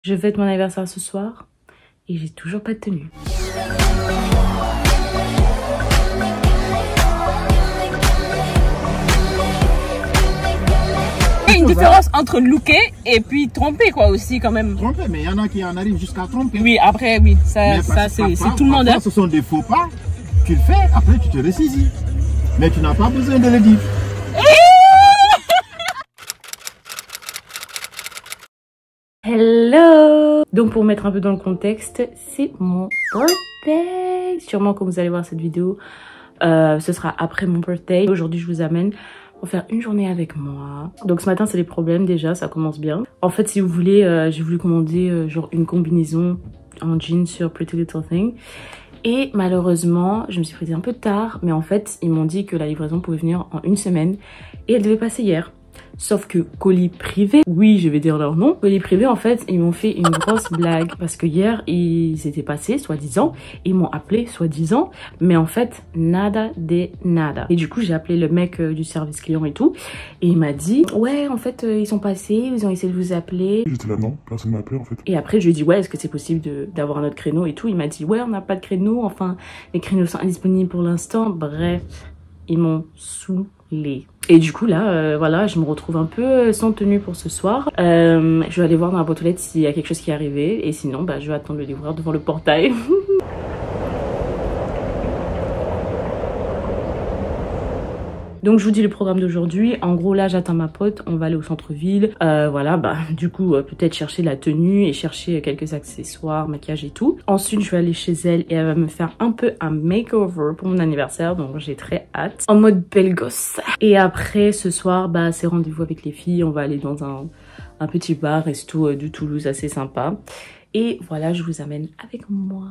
Je fête mon anniversaire ce soir et j'ai toujours pas de tenue. Il y a une différence entre looker et puis tromper quoi aussi quand même. Tromper, mais il y en a qui en arrivent jusqu'à tromper. Oui, après oui, ça c'est tout le monde. Hein. Ce sont des faux pas, tu le fais, après tu te ressaisis. Mais tu n'as pas besoin de le dire. Hello! Donc pour mettre un peu dans le contexte, c'est mon birthday. Sûrement quand vous allez voir cette vidéo, ce sera après mon birthday. Aujourd'hui je vous amène pour faire une journée avec moi. Donc ce matin c'est les problèmes déjà, ça commence bien. En fait si vous voulez, j'ai voulu commander genre une combinaison en jean sur Pretty Little Thing. Et malheureusement, je me suis prise un peu tard, mais en fait, ils m'ont dit que la livraison pouvait venir en une semaine et elle devait passer hier. Sauf que colis privé, oui je vais dire leur nom, colis privé en fait ils m'ont fait une grosse blague parce que hier ils étaient passés soi-disant, ils m'ont appelé soi-disant, mais en fait nada de nada. Et du coup j'ai appelé le mec du service client et tout et il m'a dit ouais en fait ils sont passés, ils ont essayé de vous appeler. J'étais là non, personne m'a appelé en fait. Et après je lui ai dit ouais est-ce que c'est possible d'avoir un autre créneau et tout, il m'a dit ouais on n'a pas de créneau, enfin les créneaux sont indisponibles pour l'instant, bref ils m'ont saoulé. Et du coup là, voilà, je me retrouve un peu sans tenue pour ce soir. Je vais aller voir dans la boîte aux lettres s'il y a quelque chose qui est arrivé. Et sinon, bah, je vais attendre le livreur devant le portail. Donc je vous dis le programme d'aujourd'hui. En gros là j'attends ma pote, on va aller au centre-ville. Voilà, bah du coup peut-être chercher la tenue et chercher quelques accessoires, maquillage et tout. Ensuite je vais aller chez elle et elle va me faire un peu un makeover pour mon anniversaire. Donc j'ai très hâte. En mode belle gosse. Et après ce soir, bah c'est rendez-vous avec les filles. On va aller dans un petit bar resto de Toulouse assez sympa. Et voilà, je vous amène avec moi.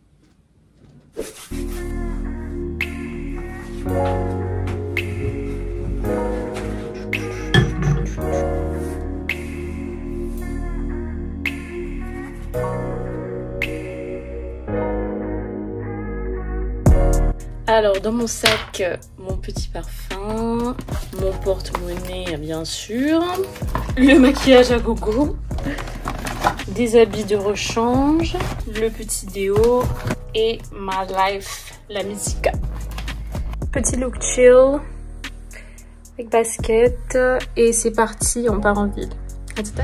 Alors dans mon sac, mon petit parfum, mon porte-monnaie bien sûr, le maquillage à gogo, des habits de rechange, le petit déo et ma life, la musique. Petit look chill, avec basket et c'est parti, on part en ville. À tout à l'heure.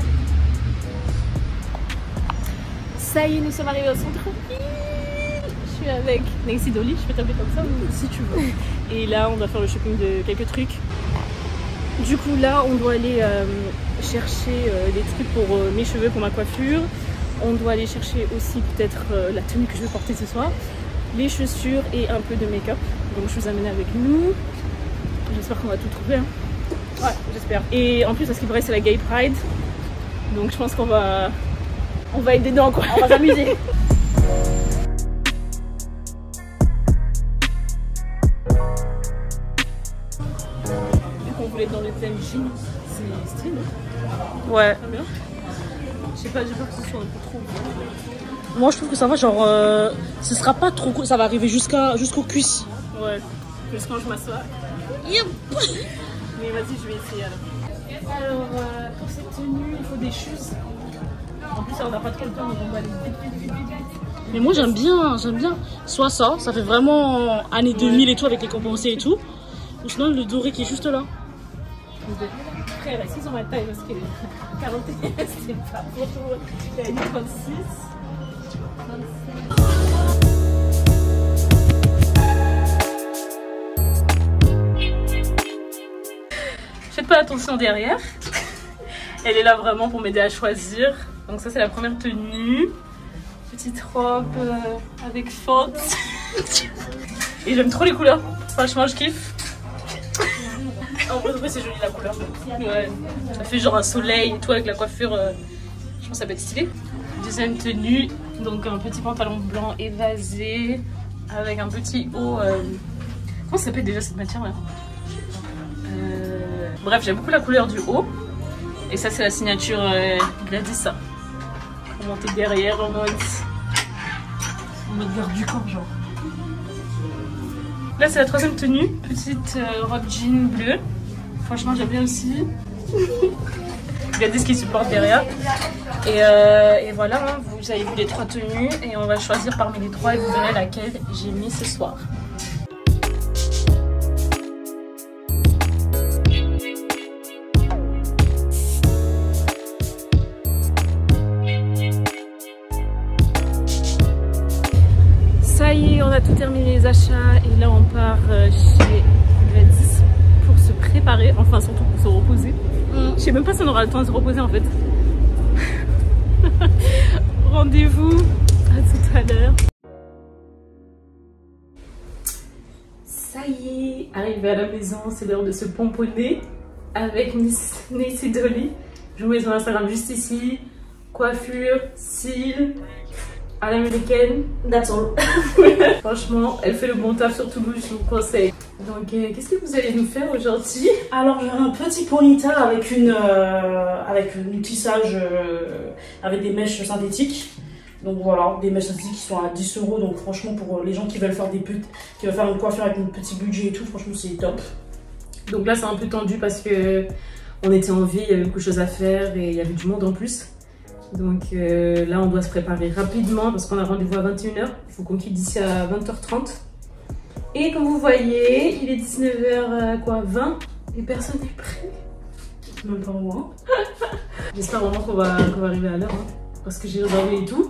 Ça y est, nous sommes arrivés au centre-ville. Je suis avec Nancy Dolly, je peux t'appeler comme ça ou si tu veux. Et là, on va faire le shopping de quelques trucs. Du coup, là, on doit aller chercher des trucs pour mes cheveux, pour ma coiffure. On doit aller chercher aussi peut-être la tenue que je vais porter ce soir, les chaussures et un peu de make-up. Donc, je vous amène avec nous. J'espère qu'on va tout trouver. Hein. Ouais, j'espère. Et en plus, à ce qui paraît, c'est la Gay Pride. Donc, je pense qu'on va être dedans, quoi. On va s'amuser. On voulait être dans le thème jean, c'est stylé, non? Ouais. Très bien. Je sais pas, j'ai peur que ce soit un peu trop bien. Moi je trouve que ça va, genre ce sera pas trop cool, ça va arriver jusqu'aux cuisses. Ouais, juste quand je m'assois. Yep. Mais vas-y, je vais essayer alors. Alors pour cette tenue, il faut des shoes. En plus on n'a pas trop le temps, donc on va aller vite. Mais moi j'aime bien. Soit ça fait vraiment années 2000 et tout avec les compensés et tout. Ou sinon le doré qui est juste là. Frère, est-ce qu'ils ont ma taille parce que 41 c'est pas pour tout. Il y a une 36. 27. Faites pas attention derrière. Elle est là vraiment pour m'aider à choisir. Donc ça c'est la première tenue. Petite robe avec faute. Et j'aime trop les couleurs. Franchement je kiffe. En vrai c'est joli la couleur. Ouais. Ça fait genre un soleil et tout avec la coiffure. Je pense que ça va être stylé. Deuxième tenue. Donc un petit pantalon blanc évasé. Avec un petit haut. Comment ça s'appelle déjà cette matière là? Bref j'aime beaucoup la couleur du haut. Et ça c'est la signature Gladys. Pour monter derrière en mode vers du corps genre. Là c'est la troisième tenue. Petite robe jean bleue. Franchement j'aime bien aussi. Regardez ce qu'ils supportent derrière. Et voilà, hein, vous avez vu les 3 tenues et on va choisir parmi les 3 et vous verrez laquelle j'ai mis ce soir. Ça y est, on a tout terminé les achats et là on part chez Gladys pour se préparer, enfin surtout pour se reposer. Je sais même pas si on aura le temps de se reposer en fait. Rendez-vous à tout à l'heure. Ça y est, arrivé à la maison, c'est l'heure de se pomponner avec Miss Nancy Dolly. Je vous mets son Instagram juste ici. Coiffure, cils, à l'américaine, that's all. Franchement, elle fait le bon taf sur Toulouse, je vous conseille. Donc, qu'est-ce que vous allez nous faire aujourd'hui? Alors, j'ai un petit ponytail avec un tissage avec des mèches synthétiques. Donc voilà, des mèches synthétiques qui sont à 10 €. Donc franchement, pour les gens qui veulent faire qui veulent faire une coiffure avec un petit budget et tout, franchement, c'est top. Donc là, c'est un peu tendu parce que on était en ville, il y avait beaucoup de choses à faire et il y avait du monde en plus. Donc là, on doit se préparer rapidement parce qu'on a rendez-vous à 21 h. Il faut qu'on quitte d'ici à 20 h 30. Et comme vous voyez, il est 19 h 20 et personne n'est prêt. Même pas moi. J'espère vraiment qu'on va arriver à l'heure hein, parce que j'ai réservé et tout.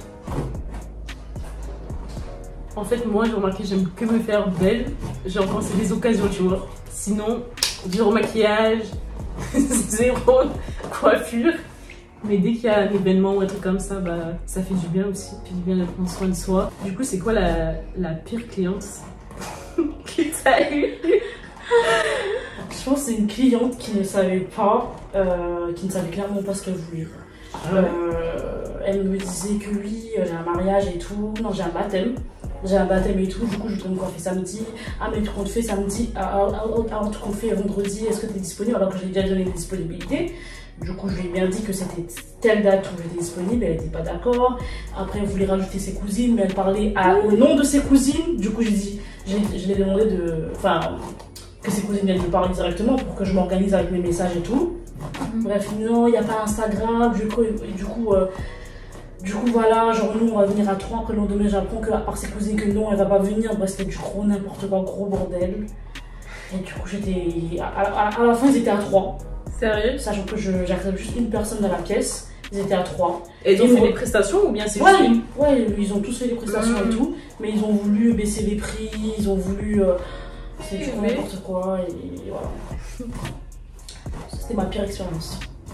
En fait, moi, j'ai remarqué que j'aime que me faire belle. Genre quand c'est des occasions, tu vois. Sinon, zéro maquillage, zéro coiffure. Mais dès qu'il y a un événement ou un truc comme ça, bah, ça fait du bien aussi. Puis du bien de prendre soin de soi. Du coup, c'est quoi la pire cliente que t'as eue? Je pense que c'est une cliente qui ne savait pas, qui ne savait clairement pas ce qu'elle voulait. Elle me disait que oui, j'ai un mariage et tout. Non, j'ai un baptême. J'ai un baptême et tout. Du coup, je dois me coiffer samedi. Ah, mais tout compte fait samedi. Alors, tout compte fait vendredi. Est-ce que tu es disponible? Alors que j'ai déjà donné des disponibilités. Du coup, je lui ai bien dit que c'était telle date où j'étais disponible. Elle n'était pas d'accord. Après, elle voulait rajouter ses cousines, mais elle parlait au nom de ses cousines. Du coup, je lui ai demandé que ses cousines viennent me parler directement pour que je m'organise avec mes messages et tout. Bref, non, il n'y a pas Instagram. Du coup, voilà, genre nous, on va venir à 3. Après, le lendemain, j'apprends qu'à part ses cousines, que non, elle va pas venir. Bref, c'était du gros n'importe quoi, gros bordel. Et du coup, j'étais. À la fin, ils étaient à 3. Sérieux? Sachant que j'accepte juste une personne dans la pièce. Ils étaient à 3. Et ils ont fait des prestations ou bien c'est ouais, juste ouais, ils ont tous fait des prestations et tout. Mais ils ont voulu baisser les prix, ils ont voulu. C'est du coup n'importe quoi. Et voilà. C'était ma pire expérience.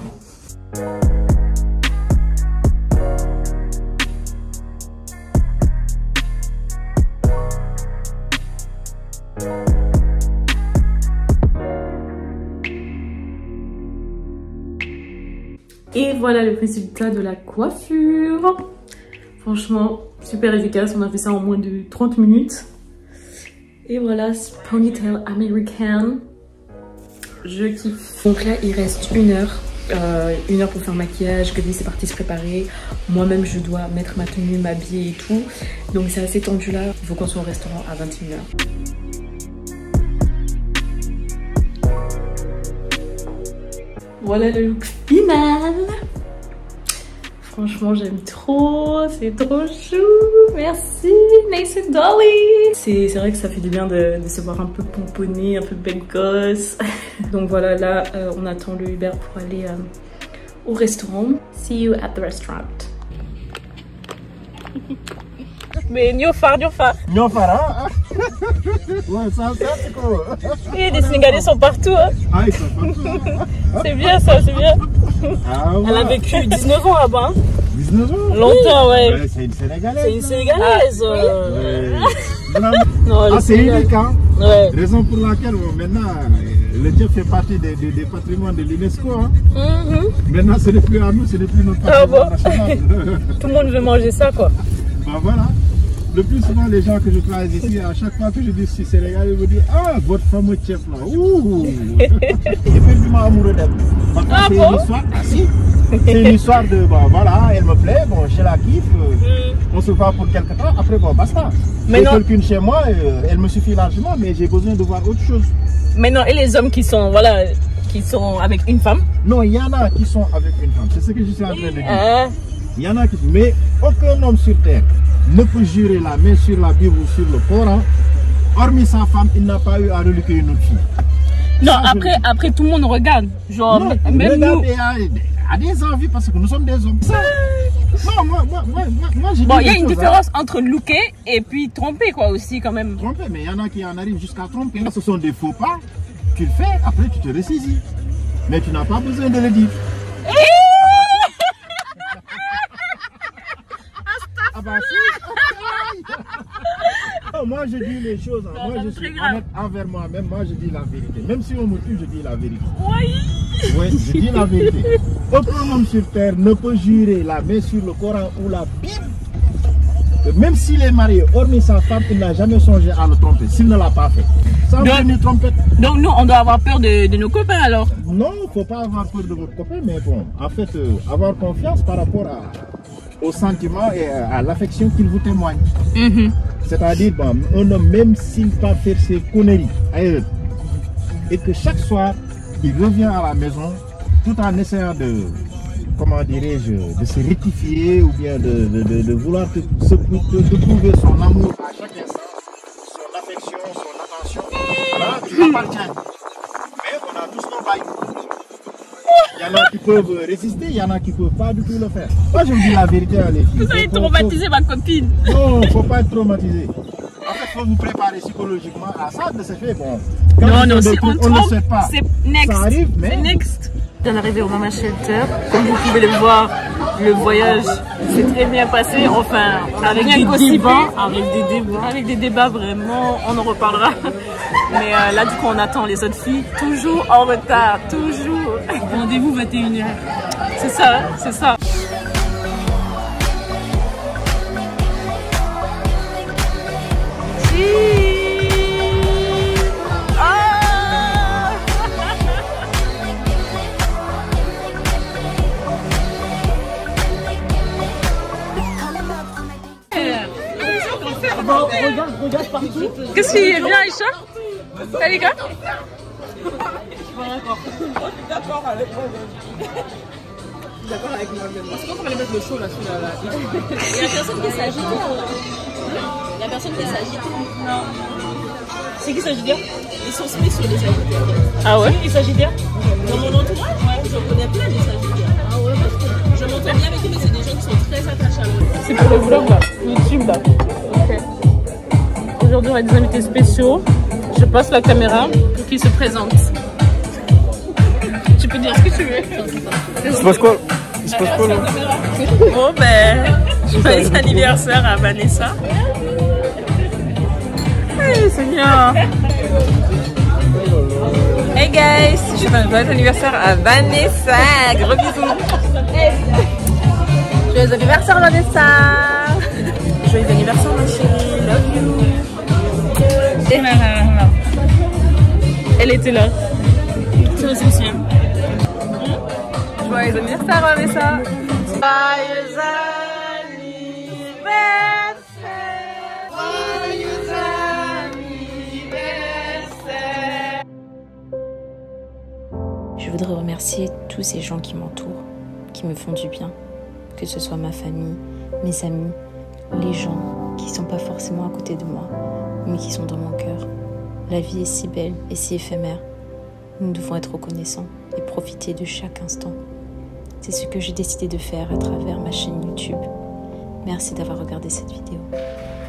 Et voilà le résultat de la coiffure. Franchement, super efficace. On a fait ça en moins de 30 minutes. Et voilà, ponytail américaine. Je kiffe. Donc là, il reste 1 heure. 1 heure pour faire maquillage. Que lui, c'est parti se préparer. Moi-même, je dois mettre ma tenue, m'habiller et tout. Donc c'est assez tendu là. Il faut qu'on soit au restaurant à 21 h. Voilà le look final. Franchement, j'aime trop. C'est trop chou. Merci, Nancy Dolly. C'est vrai que ça fait du bien de se voir un peu pomponnée, un peu belle gosse. Donc voilà, là, on attend le Uber pour aller au restaurant. See you at the restaurant. Mais Niofar. Niofar, hein? Ouais, ça c'est quoi? Et les Sénégalais sont partout. Hein. Ah, ils sont partout. Hein? C'est bien ça, c'est bien. Ah, ouais. Elle a vécu 19 ans là-bas. Hein. 19 ans? Longtemps, ouais. C'est une Sénégalaise. C'est une Sénégalaise. Non, c'est unique, hein? Ouais. Raison pour laquelle maintenant le Dieu fait partie des patrimoines de l'UNESCO. Hein? Maintenant, ce n'est plus à nous, ce n'est plus notre patrimoine national. Tout le monde veut manger ça, quoi. Ben voilà. Le plus souvent, les gens que je croise ici, à chaque fois que je dis je suis sénégalais, ils me disent ah, votre fameux chef là. Ouh. Effectivement amoureux d'elle. Parce que c'est une histoire. Ah si. C'est une histoire de bon, voilà, elle me plaît, bon, je la kiffe. On se voit pour quelque temps, après bon, basta. J'ai quelqu'un chez moi, elle me suffit largement, mais j'ai besoin de voir autre chose. Maintenant, et les hommes qui sont, voilà, qui sont avec une femme. Non, il y en a qui sont avec une femme. C'est ce que je suis en train de dire. Il y en a qui... Mais aucun homme sur terre ne peut jurer la main sur la Bible ou sur le Coran. Hormis sa femme, il n'a pas eu à reliquer une autre fille. Non, après tout le monde regarde. Genre, non, même nous. A des envies parce que nous sommes des hommes. Ça, non, moi j'ai bon, il y a une différence entre looker et puis tromper, quoi, aussi, quand même. Tromper, mais il y en a qui en arrivent jusqu'à tromper. Ce sont des faux pas. Tu le fais, après tu te ressaisis. Mais tu n'as pas besoin de le dire. Ah bah si. Non, moi je dis les choses, moi je suis honnête envers moi-même, moi je dis la vérité. Même si on me tue, je dis la vérité. Oui, je dis la vérité. Aucun homme sur terre ne peut jurer la main sur le Coran ou la Bible. Même s'il est marié, hormis sa femme, il n'a jamais songé à le tromper, s'il ne l'a pas fait. Sans venir trompette. Donc nous, on doit avoir peur de nos copains alors? Non, il ne faut pas avoir peur de votre copain, mais bon, en fait, avoir confiance par rapport aux sentiments et à l'affection qu'il vous témoigne. C'est-à-dire, bon, un homme, même s'il va faire ses conneries ailleurs, et que chaque soir, il revient à la maison, tout en essayant de, comment dirais-je, de se rectifier ou bien de vouloir te prouver son amour à chaque instant, son affection, son attention, là, tu m'appartiens. Mais on a tous nos bails. Il y en a qui peuvent résister, il y en a qui ne peuvent pas du tout le faire. Moi, je vous dis la vérité à les filles. Vous allez traumatiser ma copine. Non, il ne faut pas être traumatisé. En fait, il faut vous préparer psychologiquement à ça, de ce fait. Bon, non, si on ne le sait pas. C'est next. Ça arrive, mais... C'est next. On est arrivé au Mama Shelter. Comme vous pouvez le voir, le voyage s'est très bien passé. Enfin, avec des débats, vraiment, on en reparlera. Mais là, du coup, on attend les autres filles, toujours en retard, toujours. Rendez-vous 21h. C'est ça, hein, c'est ça. Regarde partout. Qu'est-ce qui est bien, Aïcha? Salut les gars. D'accord avec moi-même. D'accord avec moi-même. C'est pas qu'on va aller mettre le chaud là sur la. Il y a personne qui s'agite. Il y a personne qui s'agite. Non. C'est qui Sagittaire? Ils sont spéciaux les Sagittaires. Ah ouais? Qui Sagittaire? Dans mon entourage, ouais, je connais plein de Sagittaires. Ah ouais, parce que je m'entends bien avec eux, mais c'est des gens qui sont très attachés à l'autre. C'est pour le vlog là, YouTube là. Ok. Aujourd'hui on a des invités spéciaux. Je passe la caméra pour qu'ils se présentent. Tu peux dire ce que tu veux. Il se passe quoi? Il se passe quoi là? Bon ben, joyeux anniversaire à Vanessa. Hey, c'est bien. Hey guys, je fais un joyeux anniversaire à Vanessa. Gros bisous. Joyeux anniversaire Vanessa. Joyeux anniversaire ma chérie. Love you. Et là. Elle était là. C'est le soutien. Joyeux anniversaire Vanessa. Joyeux anniversaire. Je voudrais remercier tous ces gens qui m'entourent, qui me font du bien, que ce soit ma famille, mes amis, les gens qui ne sont pas forcément à côté de moi, mais qui sont dans mon cœur. La vie est si belle et si éphémère. Nous devons être reconnaissants et profiter de chaque instant. C'est ce que j'ai décidé de faire à travers ma chaîne YouTube. Merci d'avoir regardé cette vidéo.